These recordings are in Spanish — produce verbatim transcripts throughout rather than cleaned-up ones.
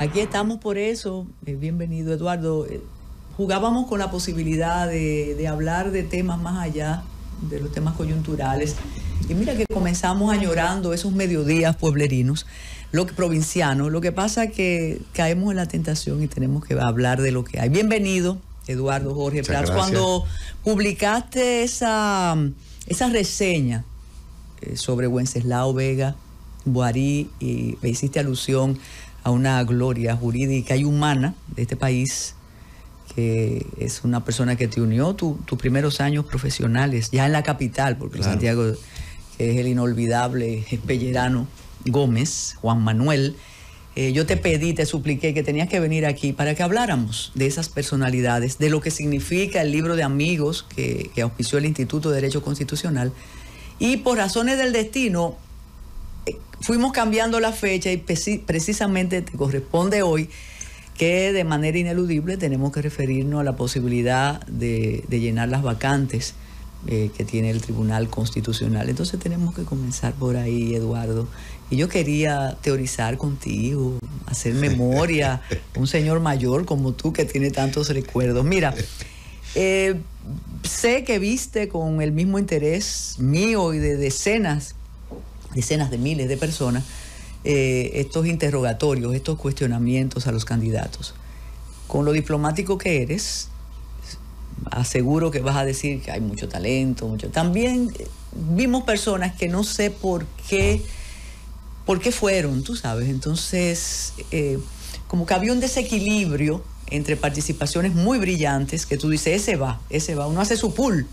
Aquí estamos por eso. Eh, bienvenido, Eduardo. Eh, jugábamos con la posibilidad de, de hablar de temas más allá de los temas coyunturales. Y mira que comenzamos añorando esos mediodías pueblerinos, lo que, provincianos. Lo que pasa es que caemos en la tentación y tenemos que hablar de lo que hay. Bienvenido, Eduardo Jorge Prats. Cuando publicaste esa, esa reseña eh, sobre Wenceslao Vega Boarí y le hiciste alusión a una gloria jurídica y humana de este país, que es una persona que te unió tu, tus primeros años profesionales, ya en la capital, porque claro, Santiago, que es el inolvidable Pellerano Gómez, Juan Manuel, eh, yo te pedí, te supliqué que tenías que venir aquí para que habláramos de esas personalidades, de lo que significa el libro de amigos que, que auspició el Instituto de Derecho Constitucional, y por razones del destino eh, fuimos cambiando la fecha y precisamente te corresponde hoy que de manera ineludible tenemos que referirnos a la posibilidad de, de llenar las vacantes eh, que tiene el Tribunal Constitucional. Entonces tenemos que comenzar por ahí, Eduardo. Y yo quería teorizar contigo, hacer memoria, un señor mayor como tú que tiene tantos recuerdos. Mira, eh, sé que viste con el mismo interés mío y de decenas, decenas de miles de personas, Eh, estos interrogatorios, estos cuestionamientos a los candidatos. Con lo diplomático que eres, aseguro que vas a decir que hay mucho talento, mucho. También eh, vimos personas que no sé por qué, por qué fueron, tú sabes. Entonces, eh, como que había un desequilibrio entre participaciones muy brillantes, que tú dices, ese va, ese va, uno hace su pool,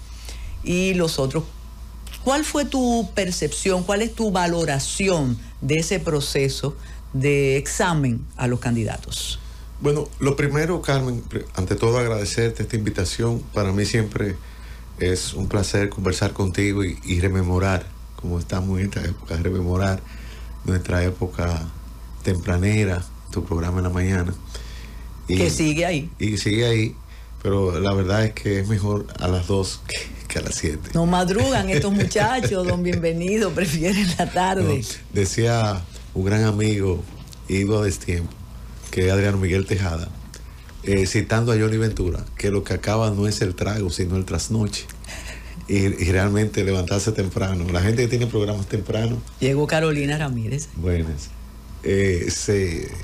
y los otros. ¿Cuál fue tu percepción, cuál es tu valoración de ese proceso de examen a los candidatos? Bueno, lo primero, Carmen, ante todo agradecerte esta invitación. Para mí siempre es un placer conversar contigo y, y rememorar, como estamos en esta época, rememorar nuestra época tempranera, tu programa en la mañana. Y, que sigue ahí. Y sigue ahí, pero la verdad es que es mejor a las dos que... que a las siete. No madrugan estos muchachos, don Bienvenido, prefieren la tarde. No, decía un gran amigo, ídolo a destiempo, que es Adriano Miguel Tejada, eh, citando a Johnny Ventura, que lo que acaba no es el trago, sino el trasnoche. Y, y realmente levantarse temprano. La gente que tiene programas temprano. Llegó Carolina Ramírez. Buenas. Eh, se, eh,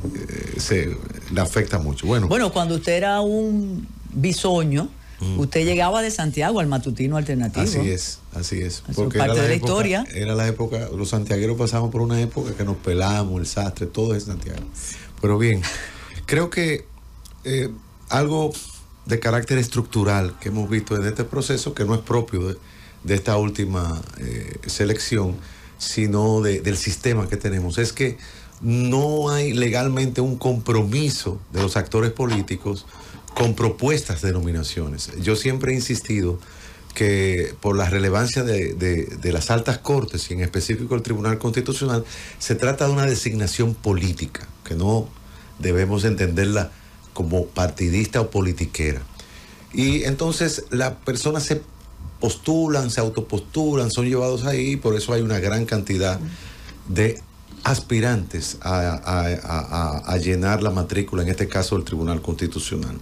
se le afecta mucho. Bueno, bueno, cuando usted era un bisoño, Mm. usted llegaba de Santiago al matutino alternativo. Así es, así es. Eso porque es parte era la de la época, historia. Era la época, los santiagueros pasamos por una época que nos pelamos, el sastre, todo es Santiago. Pero bien, creo que eh, algo de carácter estructural que hemos visto en este proceso, que no es propio de, de esta última eh, selección, sino de, del sistema que tenemos, es que no hay legalmente un compromiso de los actores políticos con propuestas de nominaciones. Yo siempre he insistido que por la relevancia de, de, de las altas cortes y en específico el Tribunal Constitucional, se trata de una designación política, que no debemos entenderla como partidista o politiquera. Y entonces las personas se postulan, se autopostulan, son llevados ahí, por eso hay una gran cantidad de aspirantes a, a, a, a llenar la matrícula, en este caso el Tribunal Constitucional.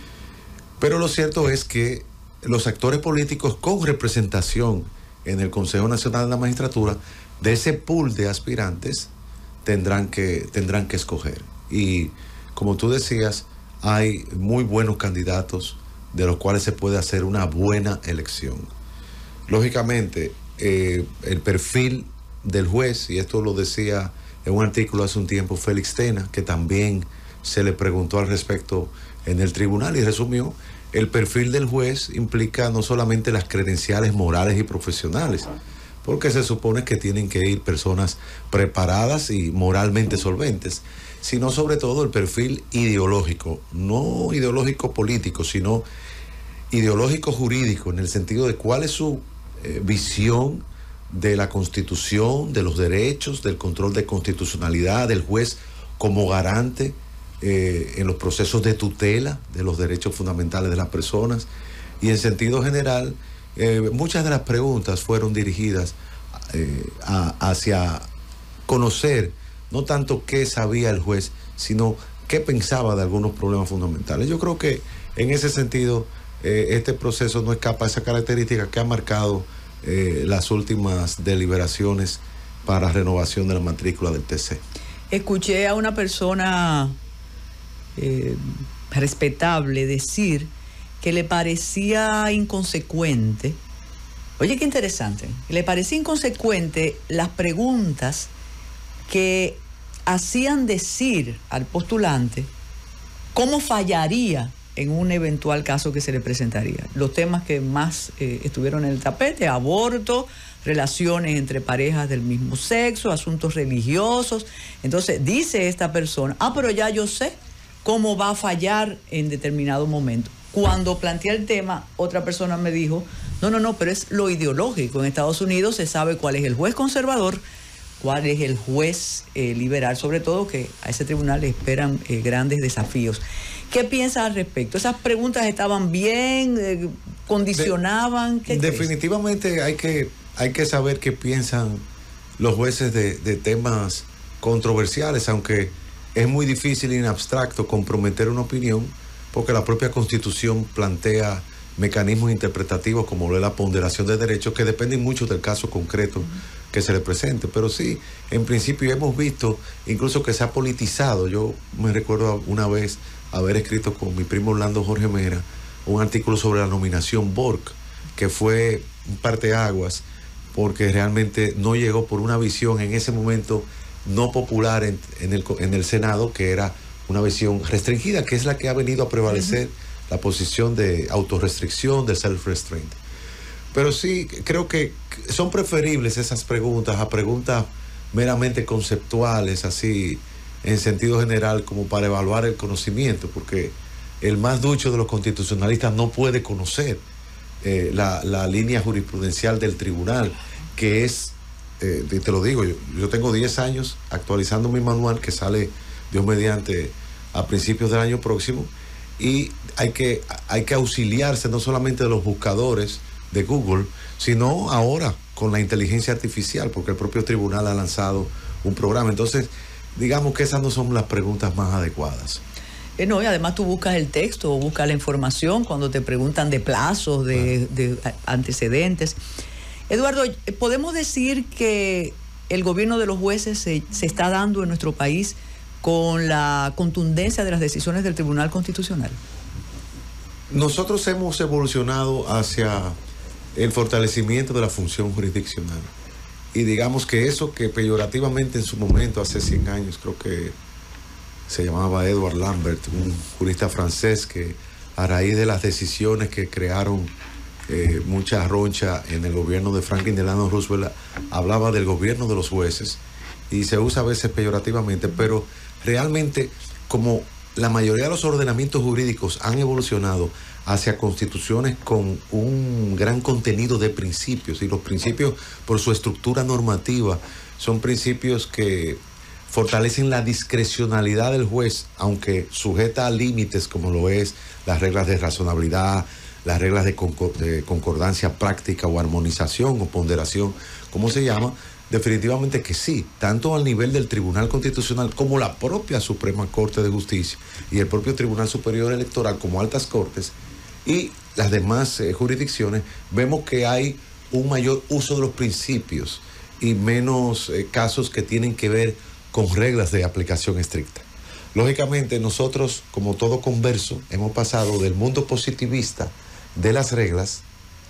Pero lo cierto es que los actores políticos con representación en el Consejo Nacional de la Magistratura, de ese pool de aspirantes, tendrán que, tendrán que escoger. Y como tú decías, hay muy buenos candidatos de los cuales se puede hacer una buena elección. Lógicamente, eh, el perfil del juez, y esto lo decía en un artículo hace un tiempo Félix Tena, que también se le preguntó al respecto en el tribunal y resumió, el perfil del juez implica no solamente las credenciales morales y profesionales, porque se supone que tienen que ir personas preparadas y moralmente solventes, sino sobre todo el perfil ideológico, no ideológico político, sino ideológico jurídico, en el sentido de cuál es su eh, visión de la Constitución, de los derechos, del control de constitucionalidad, del juez como garante Eh, en los procesos de tutela de los derechos fundamentales de las personas. Y en sentido general, eh, muchas de las preguntas fueron dirigidas eh, a, hacia conocer no tanto qué sabía el juez, sino qué pensaba de algunos problemas fundamentales. Yo creo que en ese sentido eh, este proceso no escapa a esa característica que ha marcado eh, las últimas deliberaciones para renovación de la matrícula del T C. Escuché a una persona eh, respetable decir que le parecía inconsecuente, oye qué interesante, le parecía inconsecuente las preguntas que hacían decir al postulante cómo fallaría en un eventual caso que se le presentaría. Los temas que más eh, estuvieron en el tapete: aborto, relaciones entre parejas del mismo sexo, asuntos religiosos. Entonces dice esta persona, ah, pero ya yo sé cómo va a fallar en determinado momento. Cuando planteé el tema, otra persona me dijo, no, no, no, pero es lo ideológico. En Estados Unidos se sabe cuál es el juez conservador, cuál es el juez eh, liberal, sobre todo que a ese tribunal le esperan eh, grandes desafíos. ¿Qué piensas al respecto? ¿Esas preguntas estaban bien? Eh, ¿Condicionaban? ¿Qué De, definitivamente crees? hay que, hay que saber qué piensan los jueces de, de temas controversiales, aunque es muy difícil y en abstracto comprometer una opinión, porque la propia Constitución plantea mecanismos interpretativos como lo es la ponderación de derechos, que dependen mucho del caso concreto que se le presente. Pero sí, en principio hemos visto incluso que se ha politizado. Yo me recuerdo una vez haber escrito con mi primo Orlando Jorge Mera un artículo sobre la nominación Bork, que fue un parteaguas, porque realmente no llegó por una visión en ese momento no popular en, en, el, en el Senado, que era una visión restringida, que es la que ha venido a prevalecer, uh-huh. la posición de autorrestricción, de self-restraint. Pero sí, creo que son preferibles esas preguntas a preguntas meramente conceptuales, así, en sentido general, como para evaluar el conocimiento, porque el más ducho de los constitucionalistas no puede conocer eh, la, la línea jurisprudencial del tribunal, que es, eh, te lo digo, yo, yo tengo diez años actualizando mi manual, que sale, Dios mediante, a principios del año próximo, y hay que, hay que auxiliarse no solamente de los buscadores de Google, sino ahora con la inteligencia artificial, porque el propio tribunal ha lanzado un programa. Entonces, digamos que esas no son las preguntas más adecuadas. Eh, no, y además tú buscas el texto o buscas la información cuando te preguntan de plazos, de, de antecedentes. Eduardo, ¿podemos decir que el gobierno de los jueces se, se está dando en nuestro país con la contundencia de las decisiones del Tribunal Constitucional? Nosotros hemos evolucionado hacia el fortalecimiento de la función jurisdiccional. Y digamos que eso que peyorativamente en su momento, hace cien años, creo que se llamaba Edward Lambert, un jurista francés que a raíz de las decisiones que crearon eh, mucha roncha en el gobierno de Franklin Delano Roosevelt, hablaba del gobierno de los jueces, y se usa a veces peyorativamente, pero realmente como la mayoría de los ordenamientos jurídicos han evolucionado hacia constituciones con un gran contenido de principios, y los principios por su estructura normativa son principios que fortalecen la discrecionalidad del juez, aunque sujeta a límites como lo es las reglas de razonabilidad, las reglas de, concor- de concordancia práctica o armonización o ponderación, como se llama. Definitivamente que sí, tanto al nivel del Tribunal Constitucional como la propia Suprema Corte de Justicia y el propio Tribunal Superior Electoral como altas cortes y las demás eh, jurisdicciones, vemos que hay un mayor uso de los principios y menos eh, casos que tienen que ver con reglas de aplicación estricta. Lógicamente nosotros, como todo converso, hemos pasado del mundo positivista de las reglas,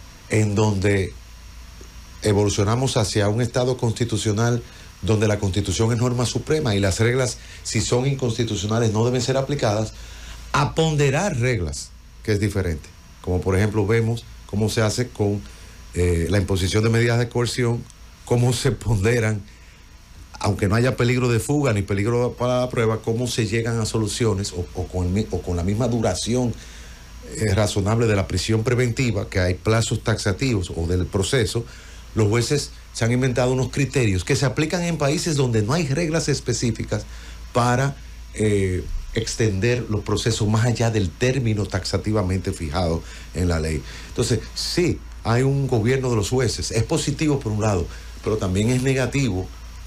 en donde evolucionamos hacia un Estado constitucional donde la Constitución es norma suprema y las reglas, si son inconstitucionales, no deben ser aplicadas, a ponderar reglas, que es diferente. Como por ejemplo vemos cómo se hace con eh, la imposición de medidas de coerción, cómo se ponderan, aunque no haya peligro de fuga ni peligro para la prueba, cómo se llegan a soluciones o, o, con, o con la misma duración eh, razonable de la prisión preventiva, que hay plazos taxativos o del proceso. Los jueces se han inventado unos criterios que se aplican en países donde no hay reglas específicas para eh, extender los procesos más allá del término taxativamente fijado en la ley. Entonces, sí, hay un gobierno de los jueces. Es positivo por un lado, pero también es negativo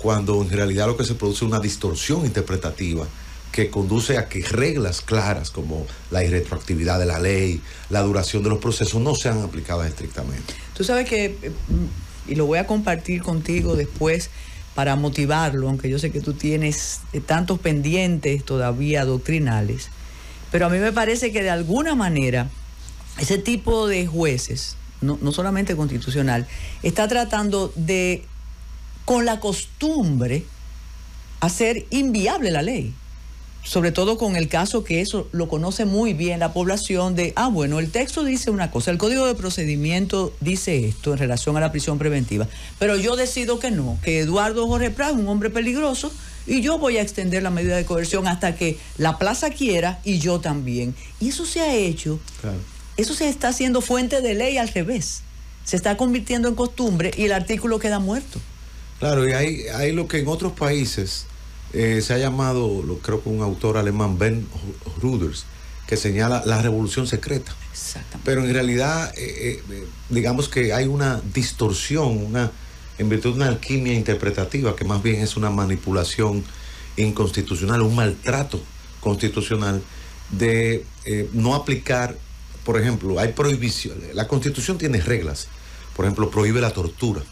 cuando en realidad lo que se produce es una distorsión interpretativa que conduce a que reglas claras como la irretroactividad de la ley, la duración de los procesos, no sean aplicadas estrictamente. Tú sabes que, y lo voy a compartir contigo después para motivarlo, aunque yo sé que tú tienes tantos pendientes todavía doctrinales, pero a mí me parece que de alguna manera ese tipo de jueces, no, no solamente constitucional, está tratando de, con la costumbre, hacer inviable la ley. Sobre todo con el caso que eso lo conoce muy bien la población de, ah, bueno, el texto dice una cosa, el Código de Procedimiento dice esto en relación a la prisión preventiva, pero yo decido que no, que Eduardo Jorge Prat es un hombre peligroso y yo voy a extender la medida de coerción hasta que la plaza quiera y yo también. Y eso se ha hecho, claro. Eso se está haciendo fuente de ley al revés, se está convirtiendo en costumbre y el artículo queda muerto. Claro, y hay, hay lo que en otros países Eh, se ha llamado, lo, creo que un autor alemán, Ben Ruders, que señala la revolución secreta. Exactamente. Pero en realidad, eh, eh, digamos que hay una distorsión, una, en virtud de una alquimia interpretativa, que más bien es una manipulación inconstitucional, un maltrato constitucional de eh, no aplicar, por ejemplo, hay prohibición, la Constitución tiene reglas, por ejemplo, prohíbe la tortura,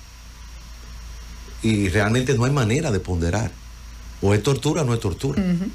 y realmente no hay manera de ponderar. O es tortura o no es tortura. Uh-huh.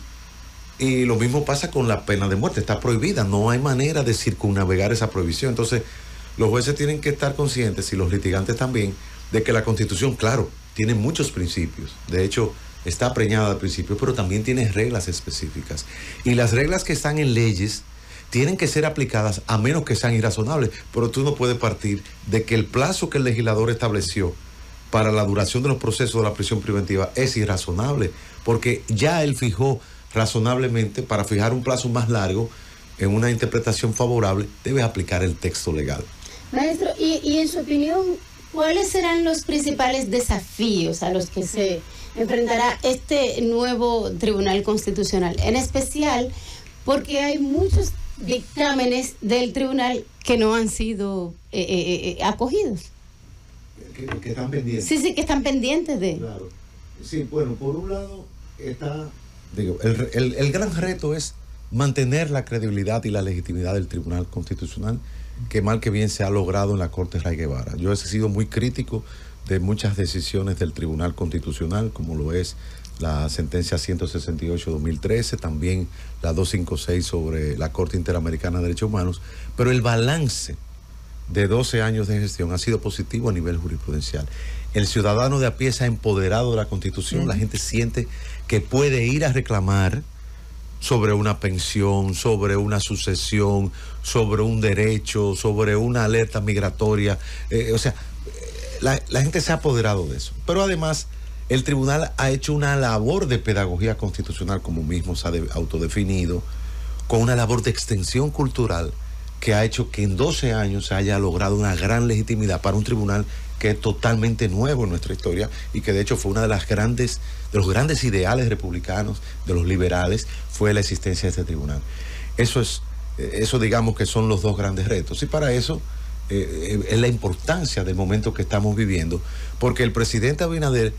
Y lo mismo pasa con la pena de muerte, está prohibida, no hay manera de circunnavegar esa prohibición. Entonces, los jueces tienen que estar conscientes, y los litigantes también, de que la Constitución, claro, tiene muchos principios. De hecho, está preñada de principios, pero también tiene reglas específicas. Y las reglas que están en leyes tienen que ser aplicadas a menos que sean irrazonables. Pero tú no puedes partir de que el plazo que el legislador estableció para la duración de los procesos de la prisión preventiva es irrazonable, porque ya él fijó razonablemente, para fijar un plazo más largo, en una interpretación favorable, debe aplicar el texto legal. Maestro, y, y en su opinión, ¿cuáles serán los principales desafíos a los que se enfrentará este nuevo Tribunal Constitucional? En especial, porque hay muchos dictámenes del tribunal que no han sido eh, eh, eh, acogidos. Que, que están pendientes. Sí, sí, que están pendientes de... Claro. Sí, bueno, por un lado está, digo, el, el, el gran reto es mantener la credibilidad y la legitimidad del Tribunal Constitucional, que mal que bien se ha logrado en la Corte Ray Guevara. Yo he sido muy crítico de muchas decisiones del Tribunal Constitucional, como lo es la sentencia ciento sesenta y ocho de dos mil trece, también la doscientos cincuenta y seis sobre la Corte Interamericana de Derechos Humanos, pero el balance de doce años de gestión ha sido positivo a nivel jurisprudencial. El ciudadano de a pie se ha empoderado de la Constitución, uh-huh. La gente siente que puede ir a reclamar sobre una pensión, sobre una sucesión, sobre un derecho, sobre una alerta migratoria, eh, o sea, la, la gente se ha apoderado de eso. Pero además, el tribunal ha hecho una labor de pedagogía constitucional, como mismo se ha de, autodefinido, con una labor de extensión cultural, que ha hecho que en doce años se haya logrado una gran legitimidad para un tribunal que es totalmente nuevo en nuestra historia y que de hecho fue una de las grandes, de los grandes ideales republicanos, de los liberales, fue la existencia de este tribunal. Eso es, eso digamos que son los dos grandes retos, y para eso eh, es la importancia del momento que estamos viviendo, porque el presidente Abinader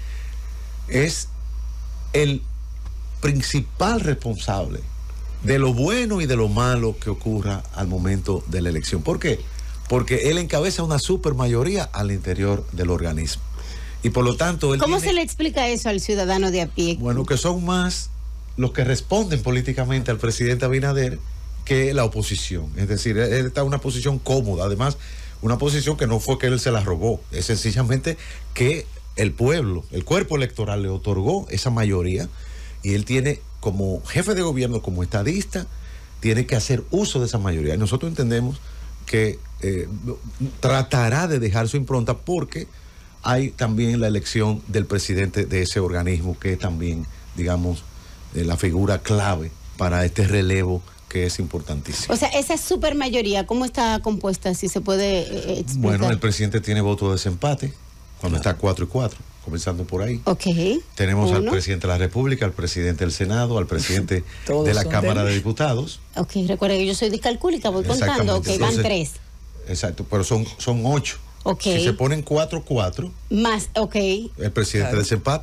es el principal responsable de lo bueno y de lo malo que ocurra al momento de la elección. ¿Por qué? Porque él encabeza una supermayoría al interior del organismo. Y por lo tanto... Él ¿Cómo tiene, se le explica eso al ciudadano de a pie? Bueno, que son más los que responden políticamente al presidente Abinader que la oposición. Es decir, él, él está en una posición cómoda. Además, una posición que no fue que él se la robó. Es sencillamente que el pueblo, el cuerpo electoral le otorgó esa mayoría y él tiene... como jefe de gobierno, como estadista, tiene que hacer uso de esa mayoría. Y nosotros entendemos que eh, tratará de dejar su impronta porque hay también la elección del presidente de ese organismo, que es también, digamos, eh, la figura clave para este relevo que es importantísimo. O sea, esa supermayoría, ¿cómo está compuesta? Si se puede eh, explicar. Bueno, el presidente tiene voto de desempate, cuando claro. está cuatro y cuatro. Comenzando por ahí. Okay. Tenemos Uno. al presidente de la República, al presidente del Senado, al presidente de la Cámara de Diputados. Ok, recuerda que yo soy discalcúlica, voy contando. Ok, van tres. Exacto, pero son, son ocho. Ok. Si se ponen cuatro, cuatro. Más, ok. El presidente claro. desempata.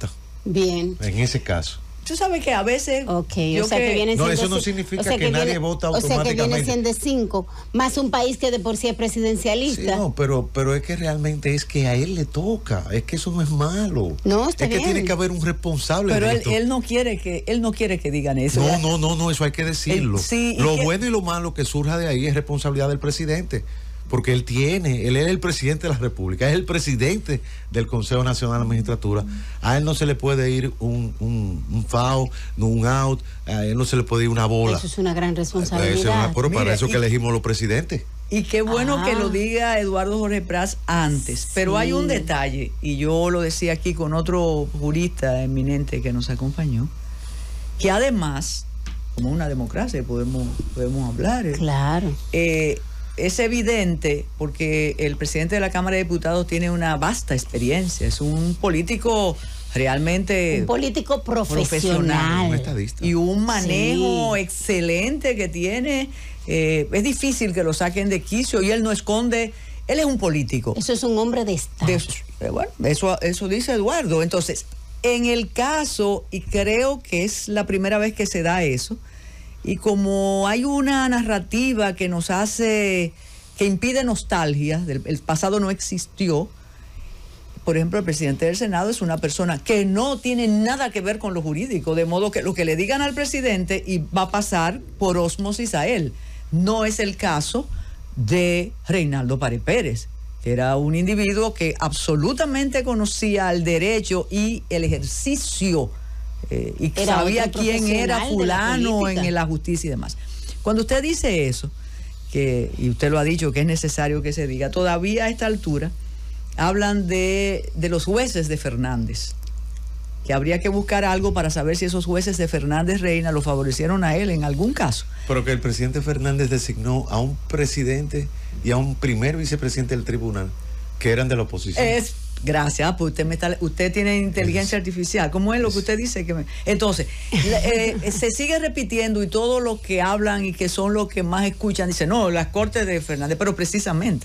Bien. En ese caso. Tú sabes que a veces... Ok, yo o sea que, que viene no, siendo... eso no si, significa o sea que, que nadie viene, vota o automáticamente. O sea que viene siendo cinco, más un país que de por sí es presidencialista. Sí, no, pero, pero es que realmente es que a él le toca, es que eso no es malo. No, está es que bien. tiene que haber un responsable. Pero de él, esto. él no quiere que él no quiere que digan eso. No, ¿verdad? no, no, no, eso hay que decirlo. Él, sí, lo que, bueno y lo malo que surja de ahí es responsabilidad del presidente. Porque él tiene, él es el presidente de la República, es el presidente del Consejo Nacional de la Magistratura. A él no se le puede ir un, un, un foul, no un out, a él no se le puede ir una bola. Eso es una gran responsabilidad. Eso es una, pero Mira, para eso y, que elegimos los presidentes. Y qué bueno ah. que lo diga Eduardo Jorge Prats antes. Sí. Pero hay un detalle, y yo lo decía aquí con otro jurista eminente que nos acompañó, que además, como una democracia, podemos, podemos hablar. ¿eh? Claro. Eh, Es evidente porque el presidente de la Cámara de Diputados tiene una vasta experiencia, es un político realmente un político profesional, profesional un estadista. Y un manejo sí. excelente que tiene. Eh, es difícil que lo saquen de quicio y él no esconde, él es un político. Eso es un hombre de Estado. De, bueno, eso, eso dice Eduardo. Entonces, en el caso, y creo que es la primera vez que se da eso, y como hay una narrativa que nos hace, que impide nostalgia, del, el pasado no existió. Por ejemplo, el presidente del Senado es una persona que no tiene nada que ver con lo jurídico, de modo que lo que le digan al presidente y va a pasar por ósmosis a él. No es el caso de Reinaldo Pared Pérez, que era un individuo que absolutamente conocía el derecho y el ejercicio Eh, y era sabía quién era fulano la en la justicia y demás. Cuando usted dice eso, que, y usted lo ha dicho que es necesario que se diga, todavía a esta altura hablan de, de los jueces de Fernández, que habría que buscar algo para saber si esos jueces de Fernández Reina lo favorecieron a él en algún caso. Pero que el presidente Fernández designó a un presidente y a un primer vicepresidente del tribunal que eran de la oposición. Es Gracias, pues usted me está, usted tiene inteligencia es, artificial. ¿Cómo es lo que usted dice? Que me, entonces, eh, se sigue repitiendo y todos los que hablan y que son los que más escuchan dicen, no, las cortes de Fernández, pero precisamente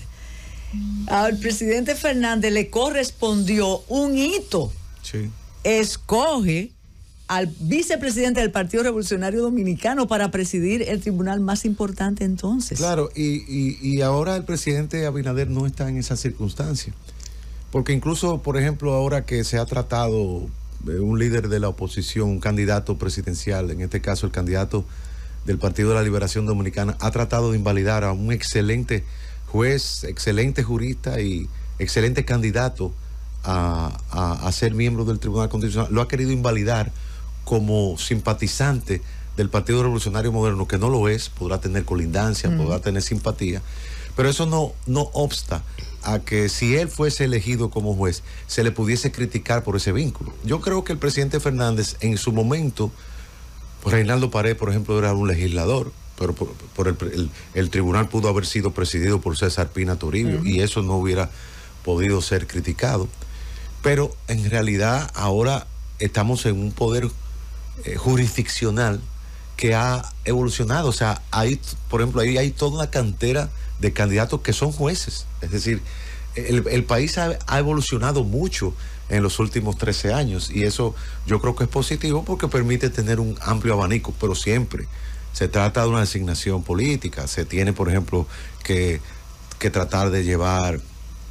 al presidente Fernández le correspondió un hito. Sí. Escoge al vicepresidente del Partido Revolucionario Dominicano para presidir el tribunal más importante entonces. Claro, y, y, y ahora el presidente Abinader no está en esa circunstancia. Porque incluso, por ejemplo, ahora que se ha tratado eh, un líder de la oposición, un candidato presidencial, en este caso el candidato del Partido de la Liberación Dominicana, ha tratado de invalidar a un excelente juez, excelente jurista y excelente candidato a, a, a ser miembro del Tribunal Constitucional. Lo ha querido invalidar como simpatizante del Partido Revolucionario Moderno, que no lo es, podrá tener colindancia, mm. podrá tener simpatía, pero eso no, no obsta a que si él fuese elegido como juez, se le pudiese criticar por ese vínculo. Yo creo que el presidente Fernández, en su momento, pues Reinaldo Pared, por ejemplo, era un legislador, pero por, por el, el, el tribunal pudo haber sido presidido por César Pina Toribio, uh-huh. y eso no hubiera podido ser criticado. Pero en realidad ahora estamos en un poder eh, jurisdiccional que ha evolucionado. O sea, hay, por ejemplo, ahí hay toda una cantera de candidatos que son jueces. Es decir, el, el país ha, ha evolucionado mucho en los últimos trece años y eso yo creo que es positivo porque permite tener un amplio abanico, pero siempre se trata de una designación política. Se tiene, por ejemplo, que, que tratar de llevar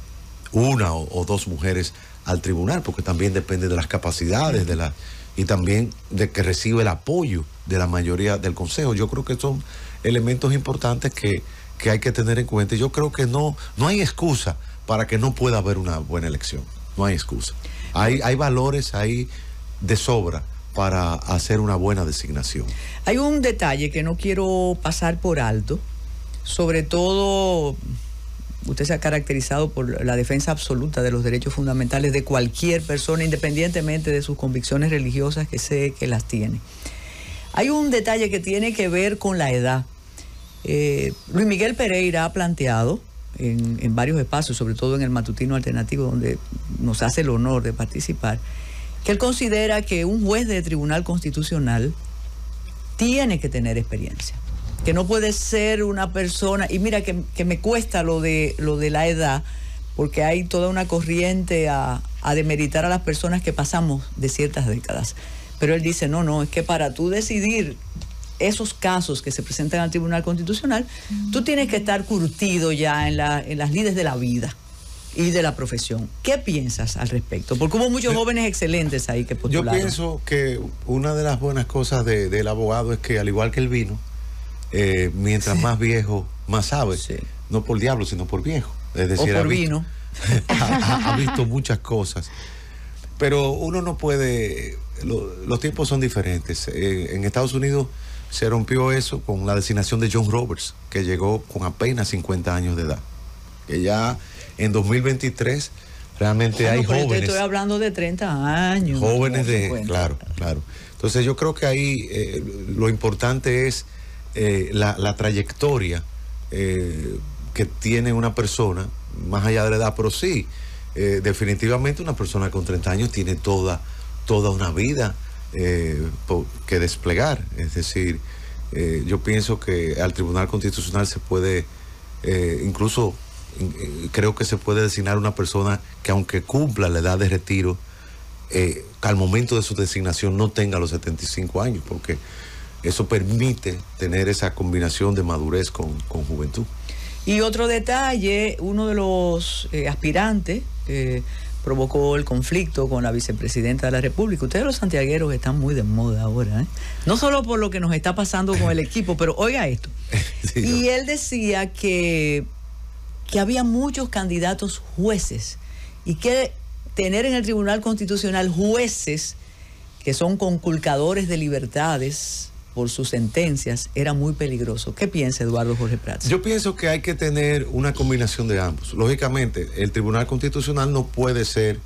una o, o dos mujeres al tribunal, porque también depende de las capacidades de la, y también de que reciba el apoyo de la mayoría del consejo. Yo creo que son elementos importantes que que hay que tener en cuenta. Yo creo que no, no hay excusa para que no pueda haber una buena elección. No hay excusa. Hay, hay valores ahí de sobra para hacer una buena designación. Hay un detalle que no quiero pasar por alto. Sobre todo, usted se ha caracterizado por la defensa absoluta de los derechos fundamentales de cualquier persona, independientemente de sus convicciones religiosas, que sé que las tiene. Hay un detalle que tiene que ver con la edad. Eh, Luis Miguel Pereira ha planteado en, en varios espacios, sobre todo en el Matutino Alternativo, donde nos hace el honor de participar, que él considera que un juez de Tribunal Constitucional tiene que tener experiencia, que no puede ser una persona, y mira que, que me cuesta lo de, lo de la edad, porque hay toda una corriente a, a demeritar a las personas que pasamos de ciertas décadas. Pero él dice, no, no, es que para tú decidir esos casos que se presentan al Tribunal Constitucional, mm. tú tienes que estar curtido ya en, la, en las lides de la vida y de la profesión. ¿Qué piensas al respecto? Porque hubo muchos jóvenes excelentes ahí que postularon. Yo pienso que una de las buenas cosas de, del abogado es que, al igual que el vino, eh, mientras sí. más viejo, más sabe. Sí. No por diablo, sino por viejo. Es decir, o por ha visto, vino. Ha, ha visto muchas cosas. Pero uno no puede... Lo, los tiempos son diferentes. Eh, en Estados Unidos se rompió eso con la designación de John Roberts, que llegó con apenas cincuenta años de edad. Que ya en dos mil veintitrés realmente bueno, hay pero jóvenes. Estoy hablando de treinta años. Jóvenes de... Claro, claro. Entonces yo creo que ahí eh, lo importante es eh, la, la trayectoria eh, que tiene una persona, más allá de la edad, pero sí, eh, definitivamente una persona con treinta años tiene toda, toda una vida eh, que desplegar. Es decir, eh, yo pienso que al Tribunal Constitucional se puede, eh, incluso eh, creo que se puede designar una persona que, aunque cumpla la edad de retiro, eh, al momento de su designación no tenga los setenta y cinco años, porque eso permite tener esa combinación de madurez con, con juventud. Y otro detalle, uno de los eh, aspirantes eh, provocó el conflicto con la vicepresidenta de la República. Ustedes los santiagueros están muy de moda ahora, ¿eh? No solo por lo que nos está pasando con el equipo, pero oiga esto. Sí, y no. Él decía que, que había muchos candidatos jueces y que tener en el Tribunal Constitucional jueces que son conculcadores de libertades por sus sentencias era muy peligroso. ¿Qué piensa Eduardo Jorge Prats? Yo pienso que hay que tener una combinación de ambos. Lógicamente, el Tribunal Constitucional no puede ser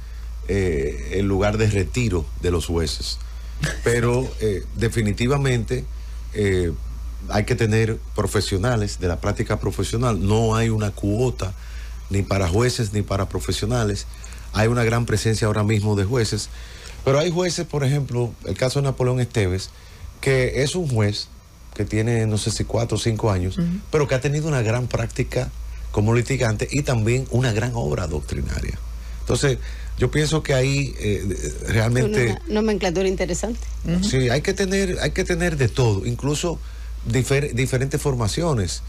eh, el lugar de retiro de los jueces, pero eh, definitivamente eh, hay que tener profesionales de la práctica profesional. No hay una cuota ni para jueces ni para profesionales. Hay una gran presencia ahora mismo de jueces, pero hay jueces, por ejemplo, el caso de Napoleón Esteves, que es un juez que tiene, no sé si cuatro o cinco años, uh-huh. pero que ha tenido una gran práctica como litigante y también una gran obra doctrinaria. Entonces, yo pienso que ahí eh, realmente... Una nomenclatura interesante. Uh-huh. Sí, hay que tener, hay que tener de todo, incluso difer, diferentes formaciones.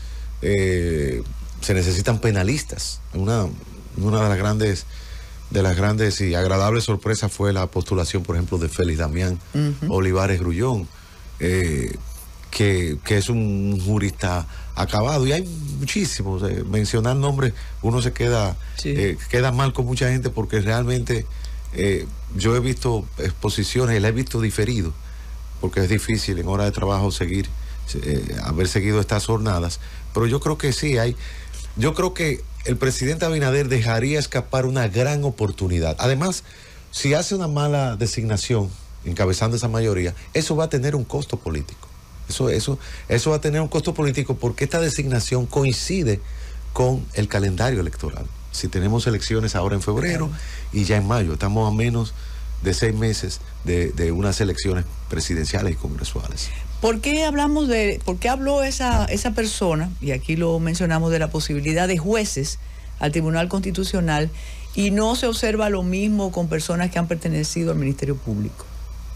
Eh, se necesitan penalistas. Una, una de las grandes... de las grandes y agradables sorpresas fue la postulación, por ejemplo, de Félix Damián uh-huh. Olivares Grullón, eh, que, que es un jurista acabado, y hay muchísimos. Eh, mencionar nombres, uno se queda, sí. eh, queda mal con mucha gente, porque realmente eh, yo he visto exposiciones, la he visto diferido, porque es difícil en hora de trabajo seguir, eh, haber seguido estas jornadas, pero yo creo que sí, hay, yo creo que el presidente Abinader dejaría escapar una gran oportunidad. Además, si hace una mala designación encabezando esa mayoría, eso va a tener un costo político. Eso, eso, eso va a tener un costo político porque esta designación coincide con el calendario electoral. Si tenemos elecciones ahora en febrero y ya en mayo, estamos a menos de seis meses de, de unas elecciones presidenciales y congresuales. ¿Por qué hablamos de, por qué habló esa, esa persona, y aquí lo mencionamos, de la posibilidad de jueces al Tribunal Constitucional, y no se observa lo mismo con personas que han pertenecido al Ministerio Público?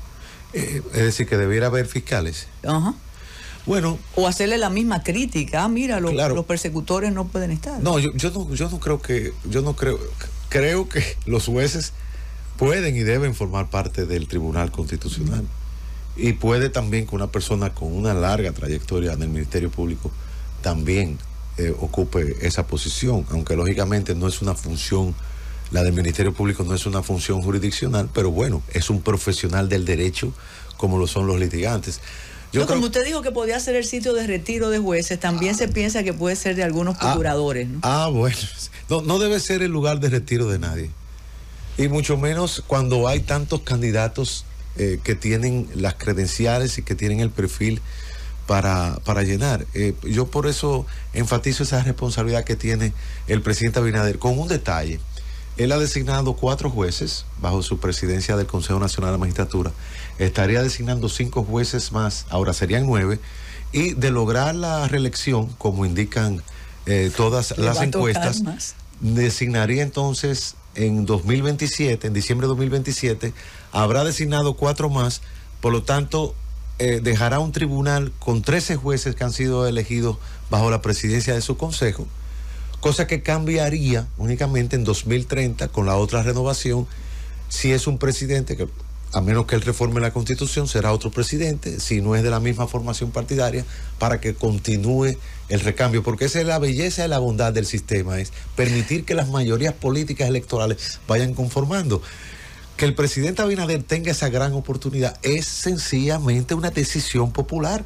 Eh, es decir, que debiera haber fiscales. Ajá. Bueno. O hacerle la misma crítica. Ah, mira, lo, claro. los persecutores no pueden estar. No, yo, yo no, yo no creo que, yo no creo, creo que los jueces pueden y deben formar parte del Tribunal Constitucional. Mm. Y puede también que una persona con una larga trayectoria en el Ministerio Público también eh, ocupe esa posición, aunque lógicamente no es una función, la del Ministerio Público no es una función jurisdiccional, pero bueno, es un profesional del derecho como lo son los litigantes. Yo no, creo, como usted dijo que podía ser el sitio de retiro de jueces, también ah, se piensa que puede ser de algunos procuradores, ¿no? Ah, bueno, no, no debe ser el lugar de retiro de nadie. Y mucho menos cuando hay tantos candidatos Eh, que tienen las credenciales y que tienen el perfil para, para llenar. Eh, yo por eso enfatizo esa responsabilidad que tiene el presidente Abinader, con un detalle. Él ha designado cuatro jueces bajo su presidencia del Consejo Nacional de la Magistratura. Estaría designando cinco jueces más, ahora serían nueve, y de lograr la reelección, como indican eh, todas las encuestas, designaría entonces en dos mil veintisiete, en diciembre de dos mil veintisiete, habrá designado cuatro más, por lo tanto, eh, dejará un tribunal con trece jueces que han sido elegidos bajo la presidencia de su consejo, cosa que cambiaría únicamente en dos mil treinta con la otra renovación, si es un presidente que, a menos que él reforme la Constitución, será otro presidente, si no es de la misma formación partidaria, para que continúe el recambio, porque esa es la belleza y la bondad del sistema, es permitir que las mayorías políticas electorales vayan conformando. Que el presidente Abinader tenga esa gran oportunidad es sencillamente una decisión popular.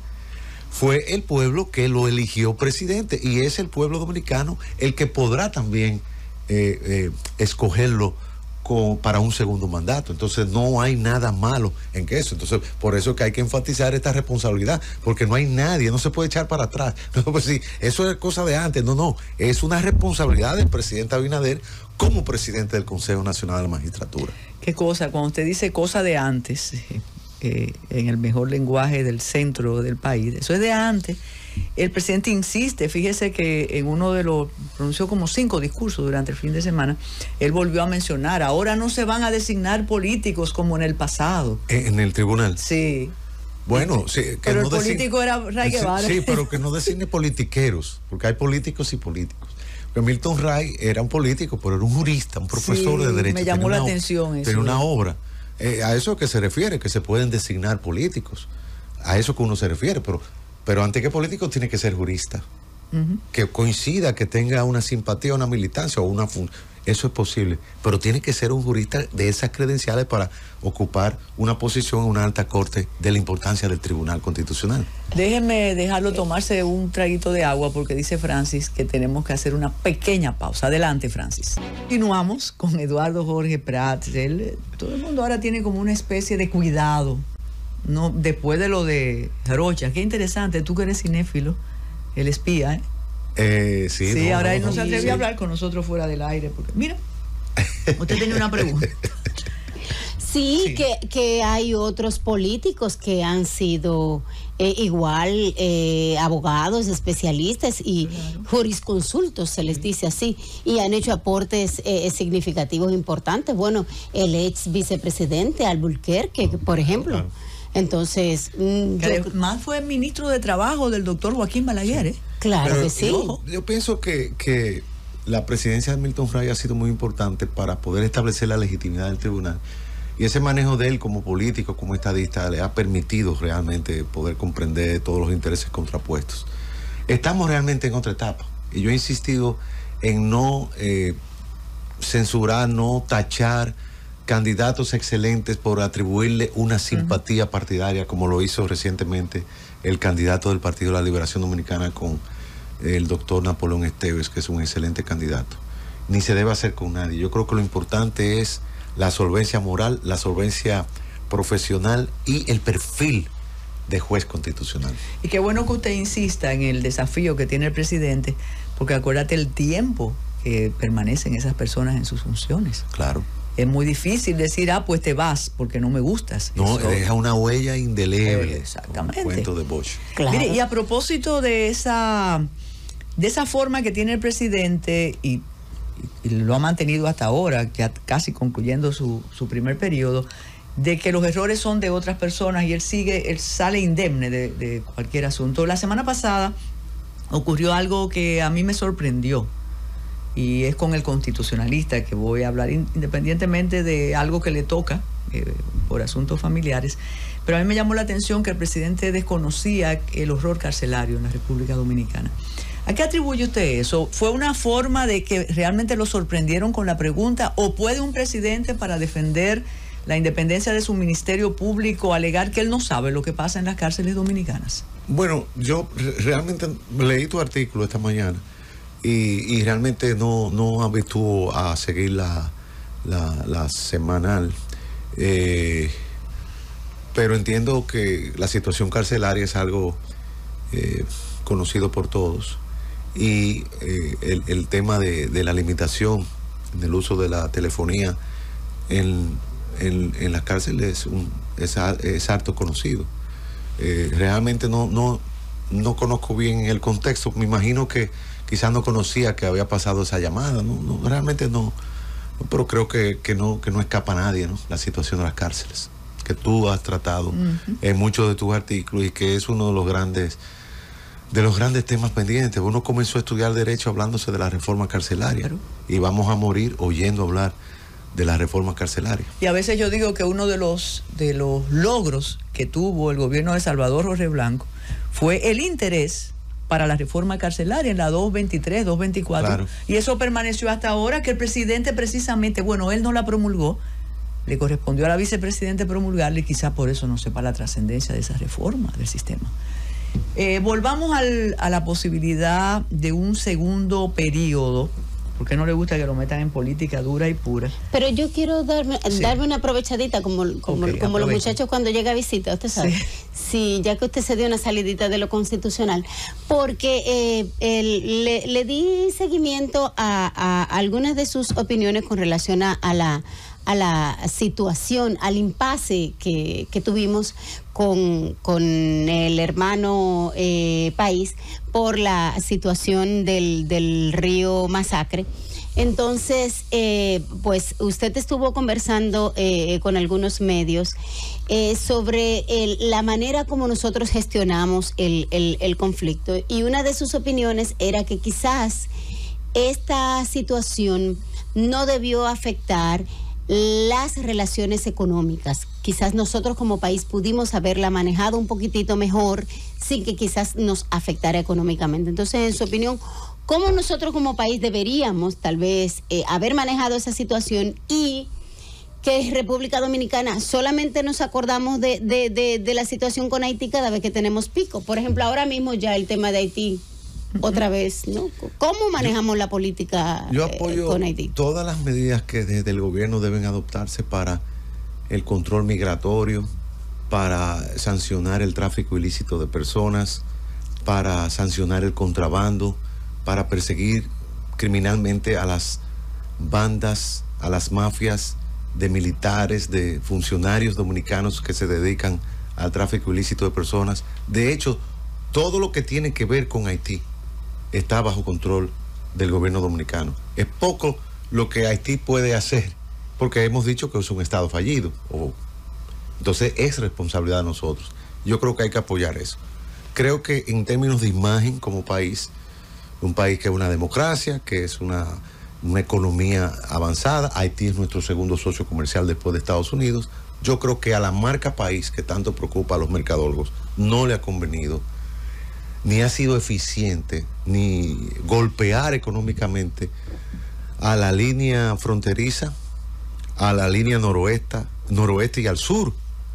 Fue el pueblo que lo eligió presidente y es el pueblo dominicano el que podrá también eh, eh, escogerlo con, para un segundo mandato. Entonces no hay nada malo en que eso. Entonces por eso es que hay que enfatizar esta responsabilidad, porque no hay nadie, no se puede echar para atrás. No, pues sí, eso es cosa de antes. No, no, es una responsabilidad del presidente Abinader como presidente del Consejo Nacional de la Magistratura. Qué cosa, cuando usted dice cosa de antes, eh, eh, en el mejor lenguaje del centro del país, eso es de antes. El presidente insiste, fíjese que en uno de los, pronunció como cinco discursos durante el fin de semana, él volvió a mencionar, ahora no se van a designar políticos como en el pasado. ¿En el tribunal? Sí. Bueno, sí, que pero no el político designe, era Ray Guevara. Sí, sí, pero que no designe politiqueros, porque hay políticos y políticos. Porque Milton Ray era un político, pero era un jurista, un profesor sí, de derecho. Me llamó la una, atención eso. Tenía una obra. Eh, a eso que se refiere, que se pueden designar políticos. A eso que uno se refiere, pero, pero antes que político tiene que ser jurista. Uh-huh. Que coincida, que tenga una simpatía, una militancia o una función. Eso es posible, pero tiene que ser un jurista de esas credenciales para ocupar una posición en una alta corte de la importancia del Tribunal Constitucional. Déjeme dejarlo tomarse un traguito de agua porque dice Francis que tenemos que hacer una pequeña pausa. Adelante, Francis. Continuamos con Eduardo Jorge Prats. Él, todo el mundo ahora tiene como una especie de cuidado, ¿no? Después de lo de Rocha. Qué interesante, tú que eres cinéfilo, el espía, ¿eh? Eh, sí, sí no, ahora no, él no no, se atrevió sí. a hablar con nosotros fuera del aire, porque mira, usted tenía una pregunta. Sí, sí. Que, que hay otros políticos que han sido eh, igual eh, abogados, especialistas y claro. jurisconsultos, se les dice así, y han hecho aportes eh, significativos importantes. Bueno, el ex vicepresidente Alburquerque, por ejemplo. Claro. Entonces, mm, yo, más fue ministro de Trabajo del doctor Joaquín Balaguer, ¿eh? Claro Pero que sí. Yo, yo pienso que, que la presidencia de Milton Ray ha sido muy importante para poder establecer la legitimidad del tribunal. Y ese manejo de él como político, como estadista, le ha permitido realmente poder comprender todos los intereses contrapuestos. Estamos realmente en otra etapa. Y yo he insistido en no eh, censurar, no tachar candidatos excelentes por atribuirle una simpatía uh-huh. partidaria, como lo hizo recientemente el candidato del Partido de la Liberación Dominicana con el doctor Napoleón Esteves, que es un excelente candidato. Ni se debe hacer con nadie. Yo creo que lo importante es la solvencia moral, la solvencia profesional y el perfil de juez constitucional. Y qué bueno que usted insista en el desafío que tiene el presidente, porque acuérdate el tiempo que permanecen esas personas en sus funciones. Claro. Es muy difícil decir, ah, pues te vas porque no me gustas. No, Eso, deja una huella indeleble. Exactamente. El cuento de Bosch. Claro. Mire, y a propósito de esa, de esa forma que tiene el presidente, y, y lo ha mantenido hasta ahora, ya casi concluyendo su, su primer periodo, de que los errores son de otras personas y él sigue, él sale indemne de, de cualquier asunto. La semana pasada ocurrió algo que a mí me sorprendió. Y es con el constitucionalista que voy a hablar, independientemente de algo que le toca eh, por asuntos familiares. Pero a mí me llamó la atención que el presidente desconocía el horror carcelario en la República Dominicana. ¿A qué atribuye usted eso? ¿Fue una forma de que realmente lo sorprendieron con la pregunta? ¿O puede un presidente, para defender la independencia de su ministerio público, alegar que él no sabe lo que pasa en las cárceles dominicanas? Bueno, yo realmente leí tu artículo esta mañana. Y, y realmente no, no habitúo a seguir la, la, la semanal, eh, pero entiendo que la situación carcelaria es algo eh, conocido por todos y eh, el, el tema de, de la limitación del uso de la telefonía en, en, en las cárceles un, es, es harto conocido. Eh, realmente no, no, no conozco bien el contexto, me imagino que quizás no conocía que había pasado esa llamada, no, no realmente no, no, pero creo que, que, no, que no escapa a nadie, ¿no? La situación de las cárceles, que tú has tratado uh-huh. en muchos de tus artículos y que es uno de los grandes de los grandes temas pendientes. Uno comenzó a estudiar derecho hablándose de la reforma carcelaria, claro. y vamos a morir oyendo hablar de la reforma carcelaria. Y a veces yo digo que uno de los de los logros que tuvo el gobierno de Salvador Jorge Blanco fue el interés para la reforma carcelaria en la doscientos veintitrés, doscientos veinticuatro, claro. y eso permaneció hasta ahora, que el presidente precisamente, bueno, él no la promulgó, le correspondió a la vicepresidente promulgarla, y quizás por eso no sepa la trascendencia de esa reforma del sistema. Eh, volvamos al, a la posibilidad de un segundo periodo, porque no le gusta que lo metan en política dura y pura. Pero yo quiero darme, sí. darme una aprovechadita, como, como, okay, como los muchachos cuando llega a visita, usted sabe. Sí. sí, ya que usted se dio una salidita de lo constitucional, porque eh, el, le, le di seguimiento a, a algunas de sus opiniones con relación a, a la a la situación, al impasse que, que tuvimos con, con el hermano eh, país por la situación del, del río Masacre. Entonces, eh, pues usted estuvo conversando eh, con algunos medios eh, sobre el, la manera como nosotros gestionamos el, el, el conflicto, y una de sus opiniones era que quizás esta situación no debió afectar las relaciones económicas. Quizás nosotros como país pudimos haberla manejado un poquitito mejor sin que quizás nos afectara económicamente. Entonces, en su opinión, ¿cómo nosotros como país deberíamos tal vez eh, haber manejado esa situación, y que República Dominicana solamente nos acordamos de, de, de, de la situación con Haití cada vez que tenemos pico? Por ejemplo, ahora mismo ya el tema de Haití otra vez, ¿no? ¿Cómo manejamos yo, la política yo apoyo eh, con Haití? Todas las medidas que desde el gobierno deben adoptarse para el control migratorio, para sancionar el tráfico ilícito de personas, para sancionar el contrabando, para perseguir criminalmente a las bandas, a las mafias de militares, de funcionarios dominicanos que se dedican al tráfico ilícito de personas. De hecho, todo lo que tiene que ver con Haití está bajo control del gobierno dominicano. Es poco lo que Haití puede hacer, porque hemos dicho que es un estado fallido. O, entonces es responsabilidad de nosotros. Yo creo que hay que apoyar eso. Creo que en términos de imagen como país, un país que es una democracia, que es una, una economía avanzada, Haití es nuestro segundo socio comercial después de Estados Unidos. Yo creo que a la marca país, que tanto preocupa a los mercadólogos, no le ha convenido, ni ha sido eficiente, ni golpear económicamente a la línea fronteriza, a la línea noroeste, noroeste y al sur,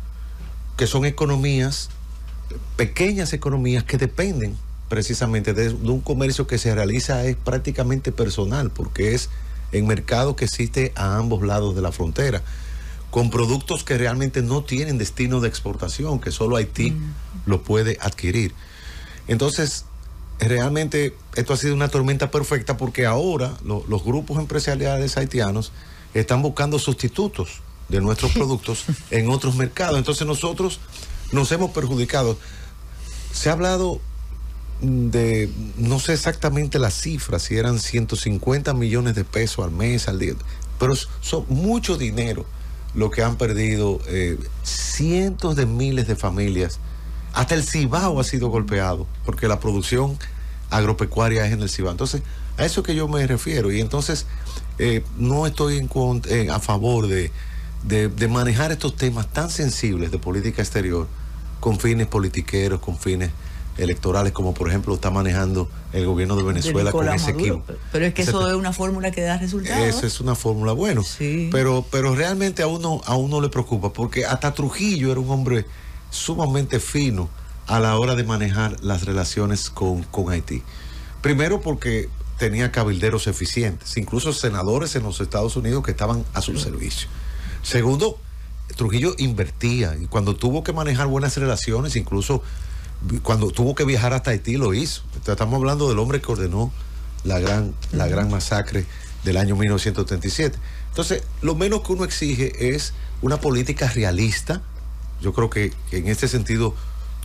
que son economías, pequeñas economías que dependen precisamente de, de un comercio que se realiza es prácticamente personal, porque es en mercado que existe a ambos lados de la frontera, con productos que realmente no tienen destino de exportación, que solo Haití mm. lo puede adquirir. Entonces, realmente esto ha sido una tormenta perfecta, porque ahora lo, los grupos empresariales haitianos están buscando sustitutos de nuestros productos en otros mercados. Entonces nosotros nos hemos perjudicado. Se ha hablado de, no sé exactamente las cifras, si eran ciento cincuenta millones de pesos al mes, al día, pero son mucho dinero lo que han perdido eh, cientos de miles de familias. Hasta el Cibao ha sido golpeado, porque la producción agropecuaria es en el Cibao. Entonces, a eso que yo me refiero. Y entonces, eh, no estoy en, eh, a favor de, de, de manejar estos temas tan sensibles de política exterior con fines politiqueros, con fines electorales, como por ejemplo está manejando el gobierno de Venezuela de con ese equipo. Pero es que eso es una fórmula que da resultados. Esa es una fórmula, bueno, sí. pero, pero realmente a uno, a uno le preocupa, porque hasta Trujillo era un hombre sumamente fino a la hora de manejar las relaciones con, con Haití. Primero porque tenía cabilderos eficientes, incluso senadores en los Estados Unidos que estaban a su servicio. Segundo, Trujillo invertía, y cuando tuvo que manejar buenas relaciones, incluso cuando tuvo que viajar hasta Haití lo hizo. Estamos hablando del hombre que ordenó la gran, la gran masacre del año mil novecientos treinta y siete. Entonces, lo menos que uno exige es una política realista. Yo creo que, que en este sentido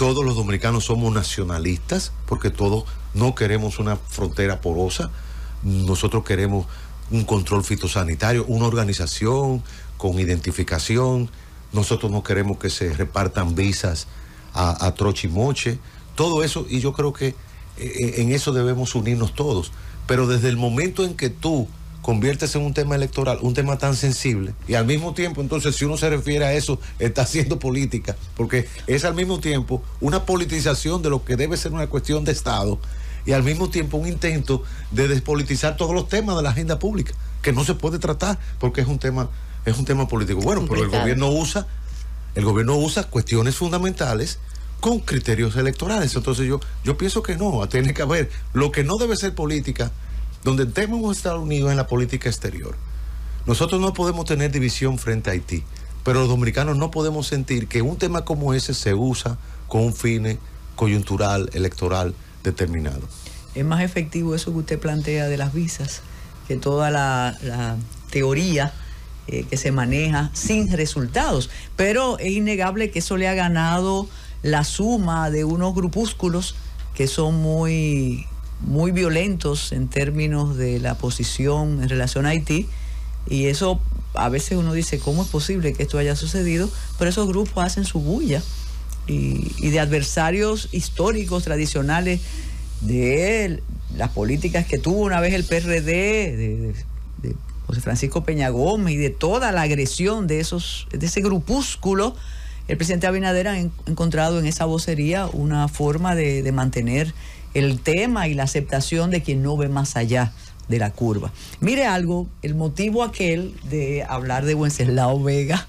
todos los dominicanos somos nacionalistas, porque todos no queremos una frontera porosa, nosotros queremos un control fitosanitario, una organización con identificación, nosotros no queremos que se repartan visas a, a troche y moche, todo eso, y yo creo que eh, en eso debemos unirnos todos, pero desde el momento en que tú conviertes en un tema electoral, un tema tan sensible, y al mismo tiempo, entonces, si uno se refiere a eso, está haciendo política, porque es al mismo tiempo una politización de lo que debe ser una cuestión de Estado, y al mismo tiempo un intento de despolitizar todos los temas de la agenda pública, que no se puede tratar, porque es un tema, es un tema político. Bueno, pero el gobierno usa, el gobierno usa cuestiones fundamentales con criterios electorales. Entonces yo, yo pienso que no, tiene que haber, lo que no debe ser política, donde tenemos Estados Unidos en la política exterior. Nosotros no podemos tener división frente a Haití, pero los dominicanos no podemos sentir que un tema como ese se usa con un fin coyuntural, electoral determinado. Es más efectivo eso que usted plantea de las visas, que toda la, la teoría eh, que se maneja sin resultados, pero es innegable que eso le ha ganado la suma de unos grupúsculos que son muy... muy violentos en términos de la posición en relación a Haití, y eso a veces uno dice, ¿cómo es posible que esto haya sucedido? Pero esos grupos hacen su bulla, y, y de adversarios históricos, tradicionales, de las políticas que tuvo una vez el P R D, de, de, de José Francisco Peña Gómez, y de toda la agresión de, esos, de ese grupúsculo. El presidente Abinader ha en, encontrado en esa vocería una forma de, de mantener el tema y la aceptación de quien no ve más allá de la curva. Mire algo, el motivo aquel de hablar de Wenceslao Vega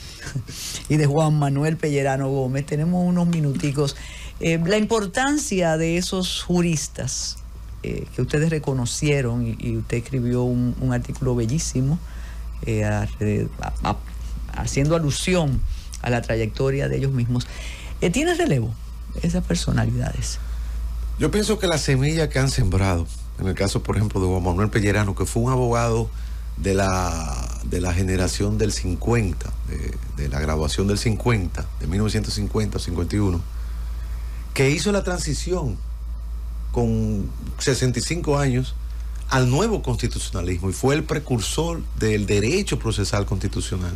y de Juan Manuel Pellerano Gómez, tenemos unos minuticos. Eh, la importancia de esos juristas eh, que ustedes reconocieron, y, y usted escribió un, un artículo bellísimo eh, a, a, a, haciendo alusión a la trayectoria de ellos mismos. Eh, ¿Tiene relevo esas personalidades? Yo pienso que la semilla que han sembrado, en el caso, por ejemplo, de Juan Manuel Pellerano, que fue un abogado de la, de la generación del cincuenta, de, de la graduación del cincuenta, de mil novecientos cincuenta, cincuenta y uno, que hizo la transición con sesenta y cinco años al nuevo constitucionalismo y fue el precursor del derecho procesal constitucional.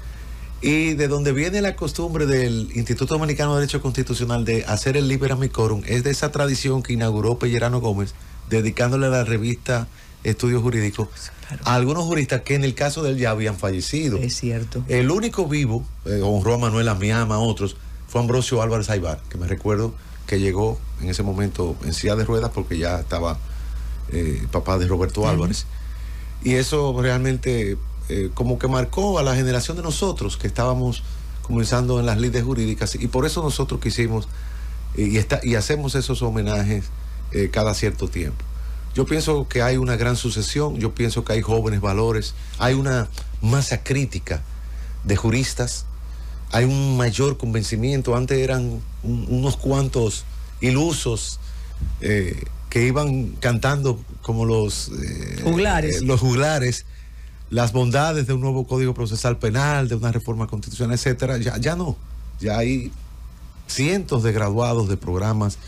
Y de donde viene la costumbre del Instituto Dominicano de Derecho Constitucional de hacer el Liber Amicorum, es de esa tradición que inauguró Pellerano Gómez, dedicándole a la revista Estudios Jurídicos, claro, a algunos juristas que en el caso de él ya habían fallecido. Es cierto. El único vivo, eh, honró a Manuel Amiama, otros, fue Ambrosio Álvarez Aybar, que me recuerdo que llegó en ese momento en silla de ruedas porque ya estaba eh, papá de Roberto uh-huh. Álvarez. Y eso realmente... Eh, como que marcó a la generación de nosotros que estábamos comenzando en las lides jurídicas, y por eso nosotros quisimos eh, y, está, y hacemos esos homenajes eh, cada cierto tiempo. Yo pienso que hay una gran sucesión, yo pienso que hay jóvenes valores, hay una masa crítica de juristas, hay un mayor convencimiento. Antes eran un, unos cuantos ilusos eh, que iban cantando como los eh, juglares, eh, los juglares las bondades de un nuevo Código Procesal Penal, de una reforma constitucional, etcétera. Ya, ya no. Ya hay cientos de graduados de programas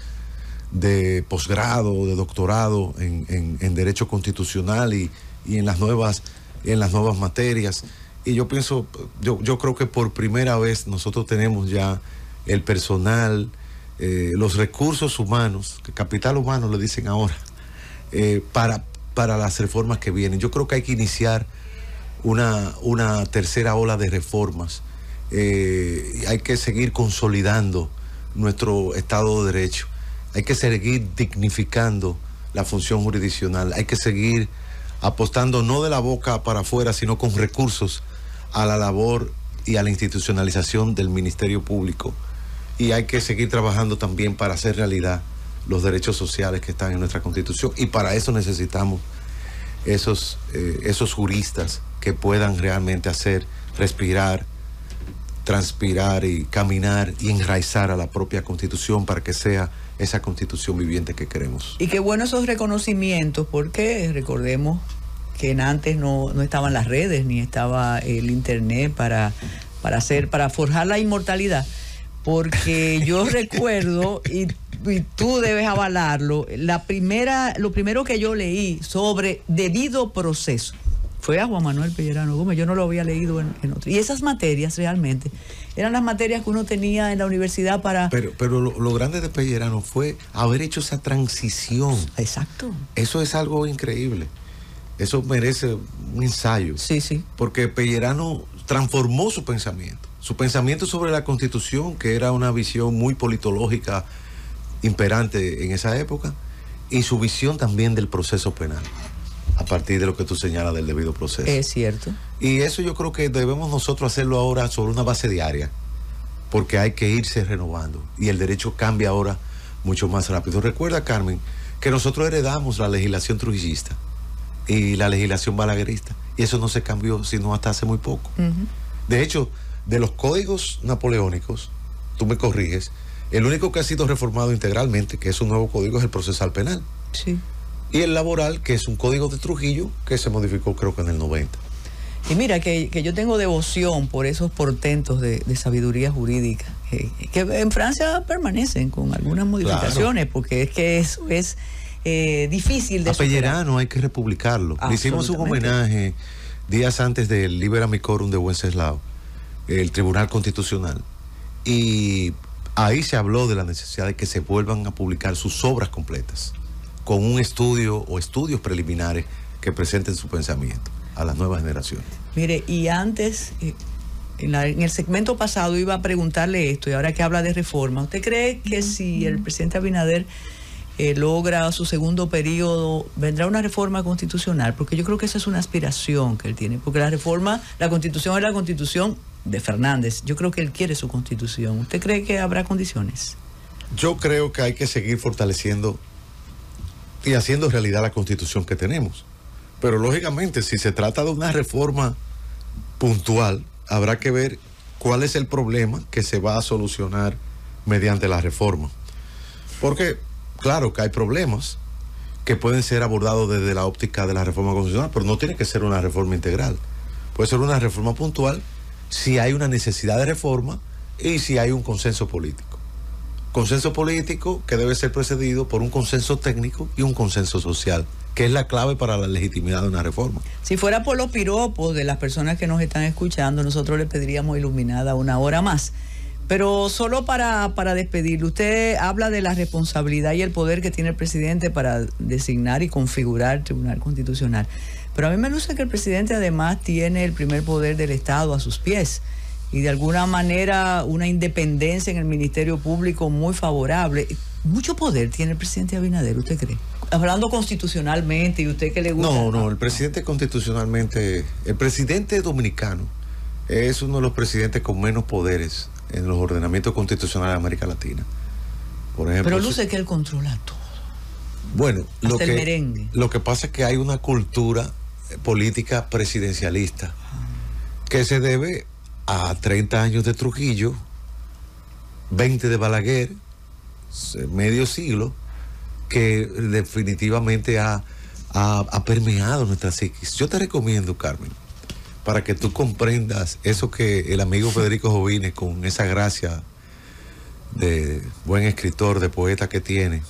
de posgrado, de doctorado en, en, en Derecho Constitucional y, y en las nuevas, en las nuevas materias. Y yo pienso, yo, yo creo que por primera vez nosotros tenemos ya el personal, eh, los recursos humanos, que capital humano le dicen ahora, eh, para, para las reformas que vienen. Yo creo que hay que iniciar Una, una tercera ola de reformas. Eh, hay que seguir consolidando nuestro Estado de Derecho. Hay que seguir dignificando la función jurisdiccional. Hay que seguir apostando no de la boca para afuera, sino con recursos a la labor y a la institucionalización del Ministerio Público. Y hay que seguir trabajando también para hacer realidad los derechos sociales que están en nuestra Constitución. Y para eso necesitamos esos, eh, esos juristas que puedan realmente hacer respirar, transpirar y caminar y enraizar a la propia Constitución para que sea esa Constitución viviente que queremos. Y qué bueno esos reconocimientos, porque recordemos que antes no, no estaban las redes ni estaba el internet para, para hacer, para forjar la inmortalidad. porque yo recuerdo, y, y tú debes avalarlo, la primera, lo primero que yo leí sobre debido proceso fue a Juan Manuel Pellerano Gómez. Yo no lo había leído en, en otro. Y esas materias realmente eran las materias que uno tenía en la universidad para... Pero, pero lo, lo grande de Pellerano fue haber hecho esa transición. Exacto. Eso es algo increíble. Eso merece un ensayo. Sí, sí. Porque Pellerano transformó su pensamiento. Su pensamiento sobre la Constitución, que era una visión muy politológica imperante en esa época, y su visión también del proceso penal, a partir de lo que tú señalas del debido proceso. Es cierto. Y eso yo creo que debemos nosotros hacerlo ahora sobre una base diaria, porque hay que irse renovando, y el derecho cambia ahora mucho más rápido. Recuerda, Carmen, que nosotros heredamos la legislación trujillista y la legislación balaguerista, y eso no se cambió sino hasta hace muy poco. Uh-huh. De hecho, de los códigos napoleónicos, tú me corriges, el único que ha sido reformado integralmente, que es un nuevo código, es el procesal penal. Sí. Y el laboral, que es un código de Trujillo, que se modificó creo que en el noventa. Y mira, que, que yo tengo devoción por esos portentos de, de sabiduría jurídica, que, que en Francia permanecen con algunas modificaciones, claro, porque es que eso es eh, difícil de a Pellerano hay que republicarlo. Le hicimos un homenaje días antes del Liber Amicorum de Wenceslao, el Tribunal Constitucional, y ahí se habló de la necesidad de que se vuelvan a publicar sus obras completas, con un estudio o estudios preliminares que presenten su pensamiento a las nuevas generaciones. Mire, y antes, eh, en, la, en el segmento pasado iba a preguntarle esto, y ahora que habla de reforma, ¿usted cree que si el presidente Abinader eh, logra su segundo periodo, vendrá una reforma constitucional? Porque yo creo que esa es una aspiración que él tiene, porque la reforma, la constitución es la constitución de Fernández. Yo creo que él quiere su constitución. ¿Usted cree que habrá condiciones? Yo creo que hay que seguir fortaleciendo y haciendo realidad la constitución que tenemos. Pero lógicamente, si se trata de una reforma puntual, habrá que ver cuál es el problema que se va a solucionar mediante la reforma. Porque, claro que hay problemas que pueden ser abordados desde la óptica de la reforma constitucional, pero no tiene que ser una reforma integral. Puede ser una reforma puntual si hay una necesidad de reforma y si hay un consenso político. Consenso político que debe ser precedido por un consenso técnico y un consenso social, que es la clave para la legitimidad de una reforma. Si fuera por los piropos de las personas que nos están escuchando, nosotros le pediríamos iluminada una hora más. Pero solo para, para despedirle, usted habla de la responsabilidad y el poder que tiene el presidente para designar y configurar el Tribunal Constitucional. Pero a mí me luce que el presidente además tiene el primer poder del Estado a sus pies, y de alguna manera una independencia en el Ministerio Público muy favorable. Mucho poder tiene el presidente Abinader, ¿usted cree? Hablando constitucionalmente, y usted que le gusta. No, no, el presidente constitucionalmente, el presidente dominicano es uno de los presidentes con menos poderes en los ordenamientos constitucionales de América Latina. Por ejemplo, pero luce que él controla todo. Bueno, lo hasta el que, merengue. Lo que pasa es que hay una cultura política presidencialista que se debe a treinta años de Trujillo, veinte de Balaguer, medio siglo, que definitivamente ha, ha, ha permeado nuestra psiquis. Yo te recomiendo, Carmen, para que tú comprendas eso que el amigo Federico Jovines, con esa gracia de buen escritor, de poeta que tiene,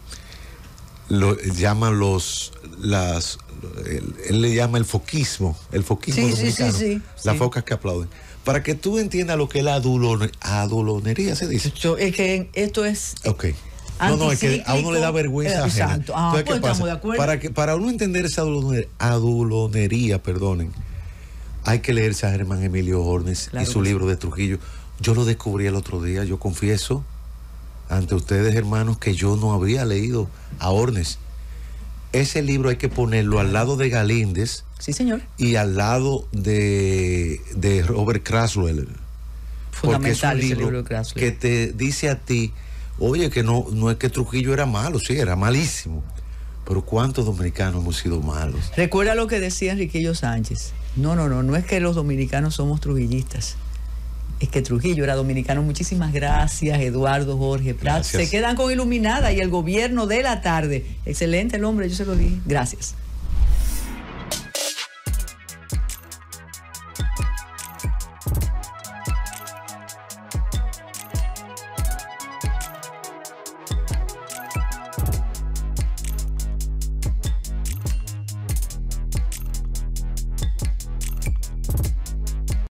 lo llama los las él, él le llama el foquismo, el foquismo sí, dominicano, sí, sí, sí, las sí. focas que aplauden. Para que tú entiendas lo que es la adulone, adulonería, se dice. Yo, es que esto es... Ok. No, no, es que a uno le da vergüenza eh, ajena. Exacto. Ah, Entonces, pues ¿qué pasa? estamos de acuerdo. Para, que, para uno entender esa adulonería, adulonería, perdonen, hay que leerse a Germán Emilio Hornes, claro, y su libro de Trujillo. Yo lo descubrí el otro día, yo confieso ante ustedes, hermanos, que yo no había leído a Hornes. Ese libro hay que ponerlo al lado de Galíndez. Sí, señor. Y al lado de, de Robert Kraftwerk. Fundamental ese libro, libro de que te dice a ti, oye, que no, no es que Trujillo era malo, sí, era malísimo, pero ¿cuántos dominicanos hemos sido malos? Recuerda lo que decía Enriquillo Sánchez. No, no, no, no es que los dominicanos somos trujillistas, es que Trujillo era dominicano. Muchísimas gracias, Eduardo, Jorge Prat. Se quedan con Iluminada y el gobierno de la tarde. Excelente el hombre, yo se lo dije. Gracias.